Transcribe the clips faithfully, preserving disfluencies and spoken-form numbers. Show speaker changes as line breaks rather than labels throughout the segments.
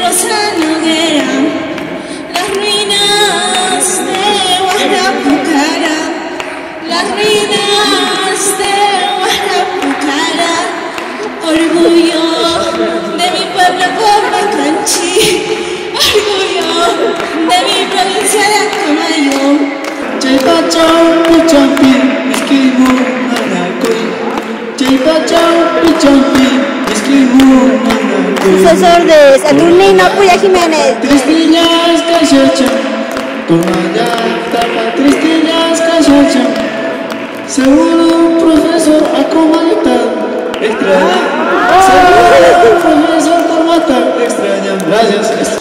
Rosa Noguera, las ruinas de Huaynapucará, las ruinas de Huaynapucará, orgullo de mi pueblo Comacanchi, orgullo de mi provincia de Accomayo.
Chaypachau pichampi, escribo manacoy. Chaypachau pichampi, escribo manacoy.
Sucesor de Saturnino Puya Jiménez.
Tristillas cachacha, toma ya tapa tristillas cachacha. Seguro profesor Acomayota extraña. Seguro profesor Tomata extraña. Gracias.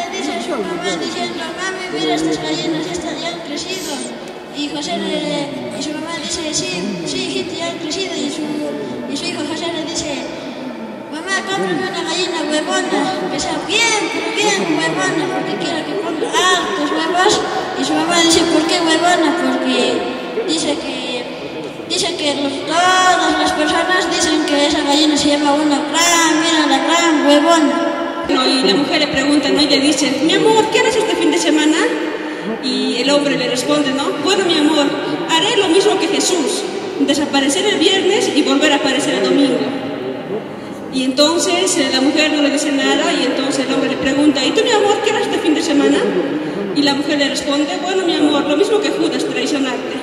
Estas gallinas estas ya han crecido, y José le, y su mamá dice, sí, sí, hijita, ya han crecido, y su, y su hijo José le dice, mamá, cómprame una gallina huevona, que sea bien, bien huevona, porque quiero que ponga altos huevos, y su mamá dice, ¿por qué huevona? Porque dice que, dice que los, todas las personas dicen que esa gallina se llama una gran, mira, la gran huevona.
Y la mujer le pregunta, ¿no? Y le dice, mi amor, ¿qué harás este fin de semana? Y el hombre le responde, ¿no? Bueno, mi amor, haré lo mismo que Jesús, desaparecer el viernes y volver a aparecer el domingo. Y entonces eh, la mujer no le dice nada, y entonces el hombre le pregunta, ¿y tú, mi amor, qué harás este fin de semana? Y la mujer le responde, bueno, mi amor, lo mismo que Judas, traicionarte.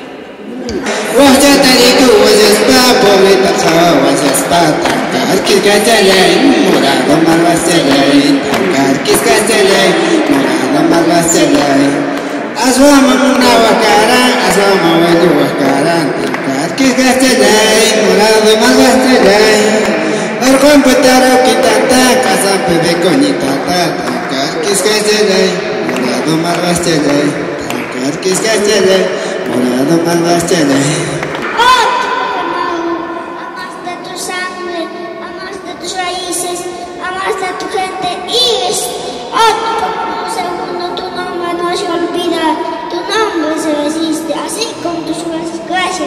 Asoma una guacara, asoma una guacara, que gastelay, morado más gastelay. Al computaro quitata, casa pede coñitata, que gastelay, morado más gastelay, que gastelay, morado más gastelay.
Amas de tu sangre, amas de tus raíces, amas de tu gente y es otro segundo tu nombre no se olvida, tu nombre se resiste, así como tus gracias.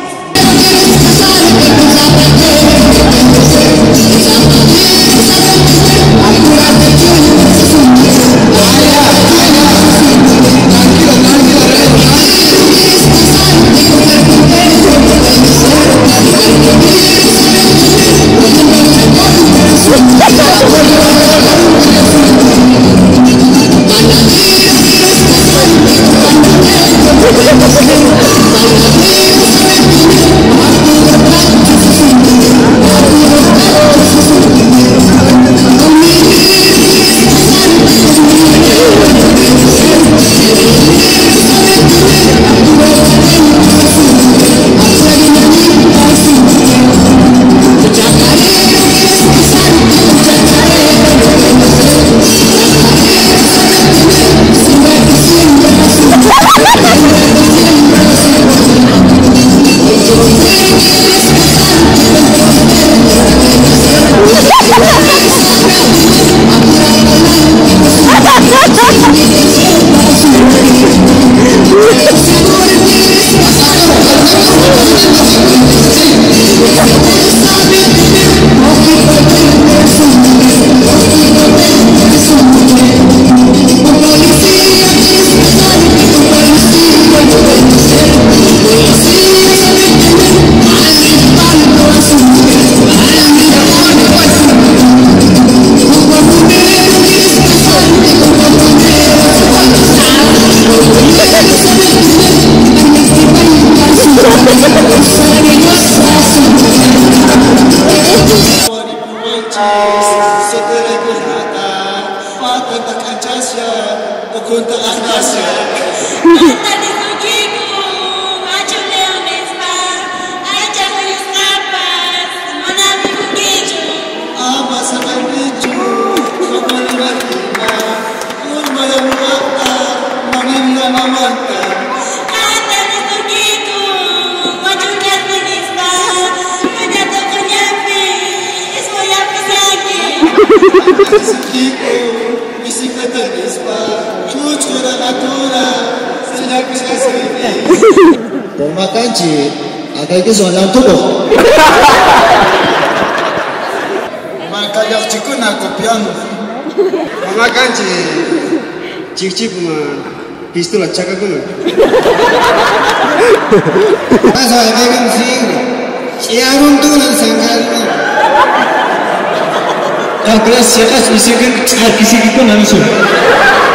Bicicleta de spa, chucho da natura, señor que se hace
Por makanchi, acá hay que sonar todo.
Maka yak chikuna copiando. Pemakanci cik-cik mah pistol cakap guna. Masa pegang sih, siarun tuh nang sangkal.
Ah kelas siapa sih kan kisi gitu nang